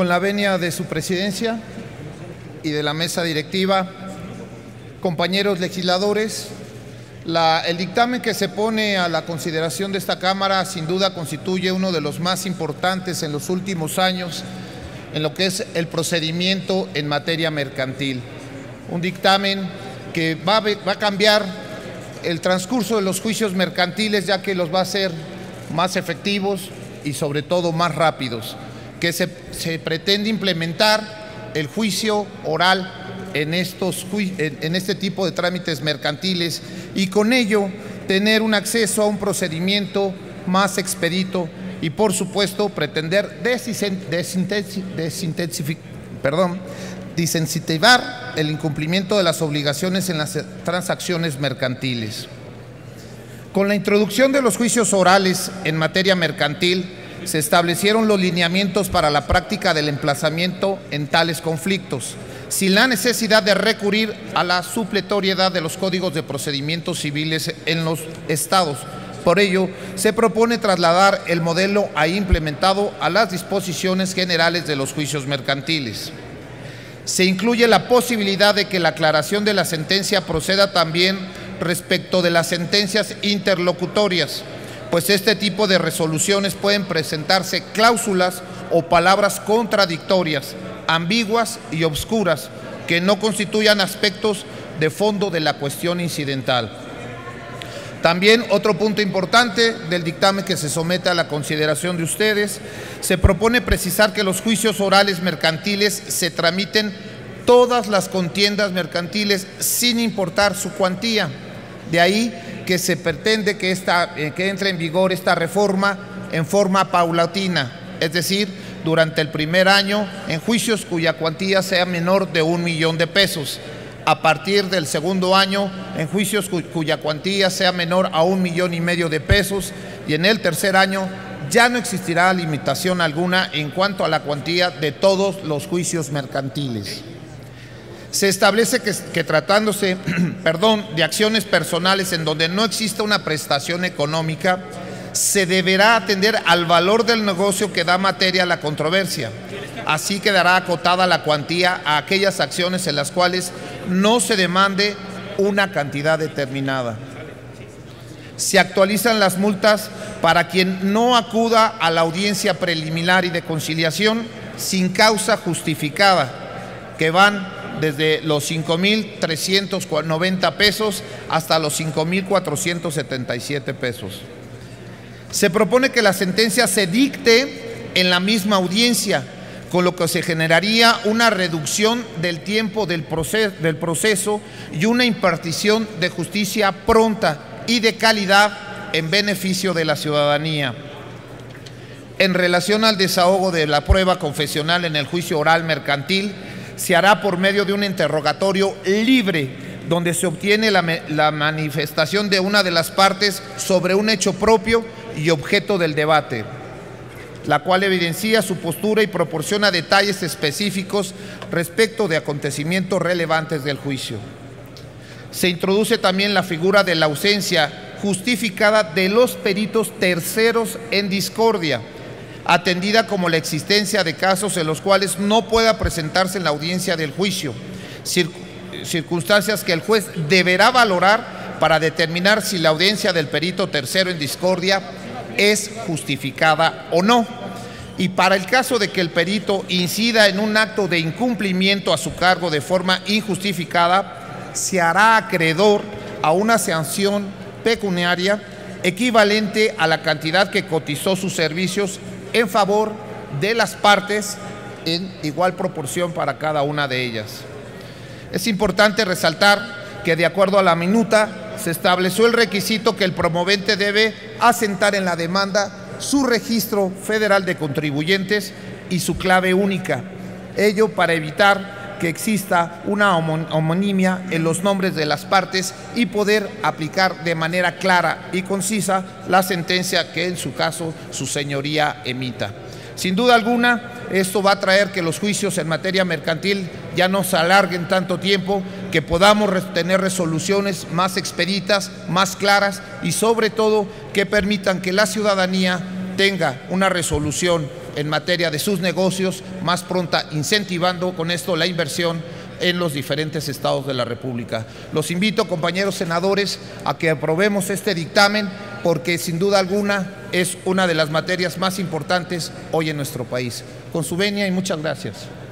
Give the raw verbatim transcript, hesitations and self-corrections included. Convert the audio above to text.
Con la venia de su presidencia y de la mesa directiva, compañeros legisladores, la, el dictamen que se pone a la consideración de esta Cámara sin duda constituye uno de los más importantes en los últimos años en lo que es el procedimiento en materia mercantil. Un dictamen que va a, va a cambiar el transcurso de los juicios mercantiles, ya que los va a hacer más efectivos y sobre todo más rápidos, que se, se pretende implementar el juicio oral en, estos, en, en este tipo de trámites mercantiles y con ello tener un acceso a un procedimiento más expedito y por supuesto pretender perdón, desincentivar el incumplimiento de las obligaciones en las transacciones mercantiles. Con la introducción de los juicios orales en materia mercantil, se establecieron los lineamientos para la práctica del emplazamiento en tales conflictos, sin la necesidad de recurrir a la supletoriedad de los códigos de procedimientos civiles en los estados. Por ello, se propone trasladar el modelo ahí implementado a las disposiciones generales de los juicios mercantiles. Se incluye la posibilidad de que la aclaración de la sentencia proceda también respecto de las sentencias interlocutorias, pues este tipo de resoluciones pueden presentarse cláusulas o palabras contradictorias, ambiguas y obscuras, que no constituyan aspectos de fondo de la cuestión incidental. También otro punto importante del dictamen que se somete a la consideración de ustedes, se propone precisar que los juicios orales mercantiles se tramiten todas las contiendas mercantiles sin importar su cuantía. De ahí que se pretende que, esta, eh, que entre en vigor esta reforma en forma paulatina, es decir, durante el primer año en juicios cuya cuantía sea menor de un millón de pesos. A partir del segundo año en juicios cuya cuantía sea menor a un millón y medio de pesos y en el tercer año ya no existirá limitación alguna en cuanto a la cuantía de todos los juicios mercantiles. Se establece que, que tratándose perdón, de acciones personales en donde no exista una prestación económica, se deberá atender al valor del negocio que da materia a la controversia. Así quedará acotada la cuantía a aquellas acciones en las cuales no se demande una cantidad determinada. Se actualizan las multas para quien no acuda a la audiencia preliminar y de conciliación sin causa justificada, que van desde los cinco mil trescientos noventa pesos hasta los cinco mil cuatrocientos setenta y siete pesos. Se propone que la sentencia se dicte en la misma audiencia, con lo que se generaría una reducción del tiempo del proceso, del proceso y una impartición de justicia pronta y de calidad en beneficio de la ciudadanía. En relación al desahogo de la prueba confesional en el juicio oral mercantil, se hará por medio de un interrogatorio libre, donde se obtiene la, la manifestación de una de las partes sobre un hecho propio y objeto del debate, la cual evidencia su postura y proporciona detalles específicos respecto de acontecimientos relevantes del juicio. Se introduce también la figura de la ausencia justificada de los peritos terceros en discordia, atendida como la existencia de casos en los cuales no pueda presentarse en la audiencia del juicio, circunstancias que el juez deberá valorar para determinar si la audiencia del perito tercero en discordia es justificada o no. Y para el caso de que el perito incida en un acto de incumplimiento a su cargo de forma injustificada, se hará acreedor a una sanción pecuniaria equivalente a la cantidad que cotizó sus servicios en favor de las partes en igual proporción para cada una de ellas. Es importante resaltar que de acuerdo a la minuta se estableció el requisito que el promovente debe asentar en la demanda su registro federal de contribuyentes y su clave única, ello para evitar que exista una homonimia en los nombres de las partes y poder aplicar de manera clara y concisa la sentencia que en su caso su señoría emita. Sin duda alguna, esto va a traer que los juicios en materia mercantil ya no se alarguen tanto tiempo, que podamos tener resoluciones más expeditas, más claras y sobre todo que permitan que la ciudadanía tenga una resolución en materia de sus negocios más pronta, incentivando con esto la inversión en los diferentes estados de la República. Los invito, compañeros senadores, a que aprobemos este dictamen porque sin duda alguna es una de las materias más importantes hoy en nuestro país. Con su venia y muchas gracias.